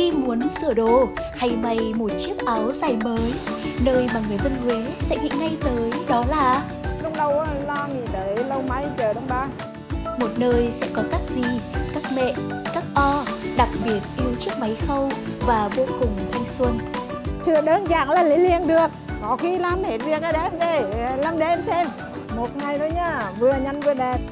khi muốn sửa đồ hay may một chiếc áo dài mới, nơi mà người dân Huế sẽ nghĩ ngay tới đó là Lúc đầu lo nghĩ tới lâu may chợ Đông Ba. một nơi sẽ có các dì, các mẹ, các o đặc biệt yêu chiếc máy khâu và vô cùng thanh xuân. Chưa đơn giản là lấy liền được, có khi làm hết việc ở đêm để làm đêm thêm. Một ngày thôi nhá, vừa nhanh vừa đẹp.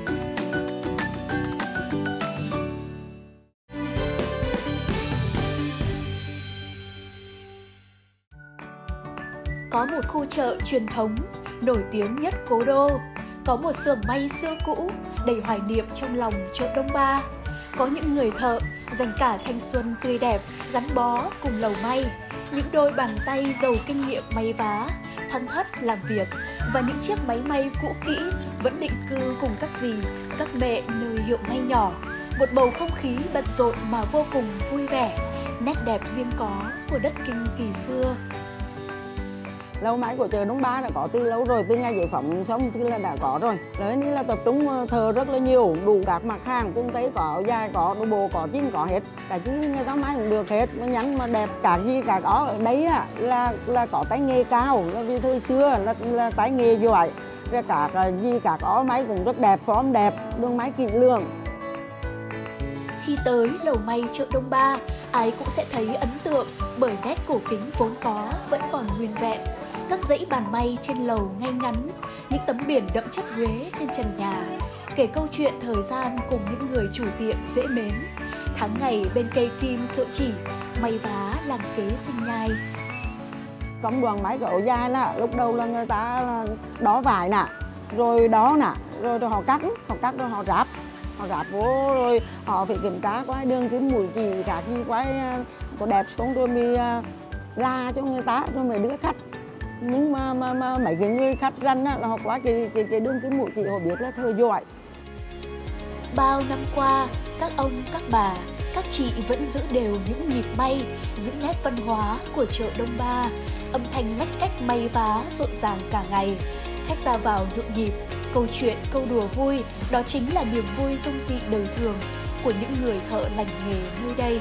Có một khu chợ truyền thống nổi tiếng nhất cố đô, có một xưởng may xưa cũ đầy hoài niệm trong lòng chợ Đông Ba. Có những người thợ dành cả thanh xuân tươi đẹp gắn bó cùng lầu may, những đôi bàn tay giàu kinh nghiệm may vá, thoăn thoắt làm việc và những chiếc máy may cũ kỹ vẫn định cư cùng các dì, các mẹ nơi hiệu may nhỏ. Một bầu không khí bận rộn mà vô cùng vui vẻ, nét đẹp riêng có của đất Kinh kỳ xưa. Lâu máy của chợ Đông Ba đã có từ lâu rồi, từ ngày giải phóng xong thì là đã có rồi. Đấy là tập trung thợ rất là nhiều, đủ các mặt hàng, cung tấy có, dài có, đồ bộ có, chinh có hết. Cả chứ người ta may cũng được hết, mà nhắn mà đẹp, cả gì cả có ở đấy là có tay nghề cao, là vì thời xưa là tay nghề giỏi. Rồi cả gì cả có máy cũng rất đẹp, form đẹp, đường máy kỹ lưỡng. Khi tới lầu may chợ Đông Ba, ai cũng sẽ thấy ấn tượng bởi nét cổ kính vốn có vẫn còn nguyên vẹn. Các dãy bàn may trên lầu ngay ngắn, những tấm biển đậm chất Huế trên trần nhà, kể câu chuyện thời gian cùng những người chủ tiệm dễ mến. Tháng ngày bên cây kim sợi chỉ, may vá làm kế sinh nhai. Trong đoàn máy gỗ dài là lúc đầu là người ta đo vải nè, rồi đó nè, rồi họ cắt rồi họ ráp vô, rồi họ phải kiểm tra qua đường kim mũi chỉ cả gì quay có đẹp không rồi mới ra cho người ta rồi mới đưa khách. Nhưng mà mấy cái người khách ranh là họ qua cái đường kim mũi chỉ họ biết là thợ giỏi. Bao năm qua, các ông, các bà, các chị vẫn giữ đều những nhịp may, giữ nét văn hóa của chợ Đông Ba. Âm thanh lách cách may vá rộn ràng cả ngày, khách ra vào nhộn nhịp, câu chuyện, câu đùa vui, đó chính là niềm vui dung dị đời thường của những người thợ lành nghề nơi đây.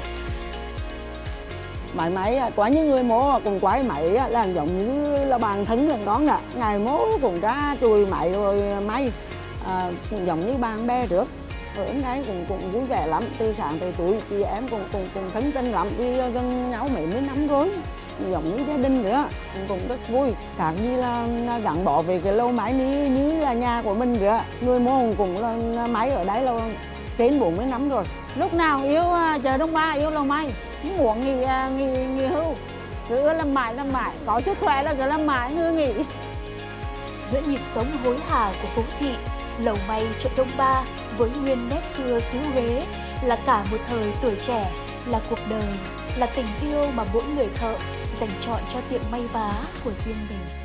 Máy có những người mố cùng quái máy là giống như là bàn thấn lần đó nè, ngày mố cùng ra chùi máy rồi may, giống như bàn bè trước. Rồi em gái cũng vui vẻ lắm, từ sáng tới tối chị em cũng thân tình lắm, đi gần nhau mấy năm rồi, giống như gia đình nữa, cũng rất vui. Cả như là gắn bó về cái lâu máy như là nhà của mình nữa. Người mô cũng là máy ở đấy là trên 40 năm rồi. Lúc nào yêu chợ Đông Ba, yêu lâu máy, không muốn nghỉ hưu, cứ làm mãi, có sức khỏe là cứ làm mãi, ngư nghỉ. Giữa nhịp sống hối hả của phố thị, lầu may chợ Đông Ba với nguyên nét xưa xứ Huế là cả một thời tuổi trẻ, là cuộc đời, là tình yêu mà mỗi người thợ dành chọn cho tiệm may vá của riêng mình.